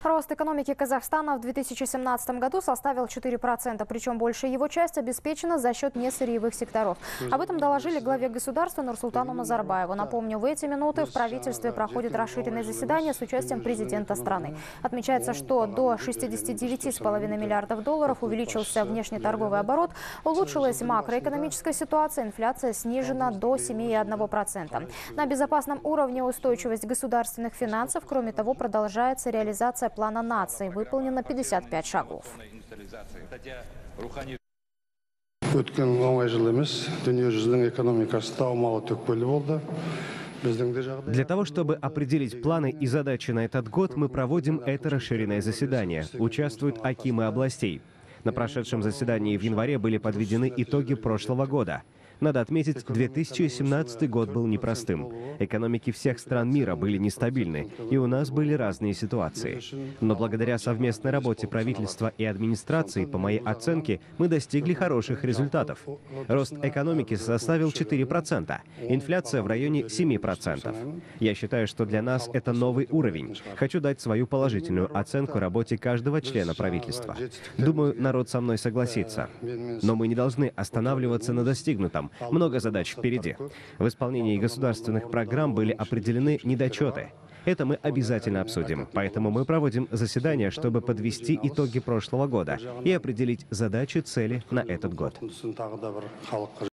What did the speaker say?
Рост экономики Казахстана в 2017 году составил 4%, причем большая его часть обеспечена за счет несырьевых секторов. Об этом доложили главе государства Нурсултану Назарбаеву. Напомню, в эти минуты в правительстве проходит расширенное заседание с участием президента страны. Отмечается, что до 69,5 миллиардов долларов увеличился внешнеторговый оборот, улучшилась макроэкономическая ситуация, инфляция снижена до 7,1%. На безопасном уровне устойчивость государственных финансов. Кроме того, продолжается реализация плана нации. Выполнено 55 шагов. Для того, чтобы определить планы и задачи на этот год, мы проводим это расширенное заседание. Участвуют акимы областей. На прошедшем заседании в январе были подведены итоги прошлого года. Надо отметить, 2017 год был непростым. Экономики всех стран мира были нестабильны, и у нас были разные ситуации. Но благодаря совместной работе правительства и администрации, по моей оценке, мы достигли хороших результатов. Рост экономики составил 4%, инфляция в районе 7%. Я считаю, что для нас это новый уровень. Хочу дать свою положительную оценку работе каждого члена правительства. Думаю, народ со мной согласится. Но мы не должны останавливаться на достигнутом. Много задач впереди. В исполнении государственных программ были определены недочеты. Это мы обязательно обсудим. Поэтому мы проводим заседание, чтобы подвести итоги прошлого года и определить задачи, цели на этот год.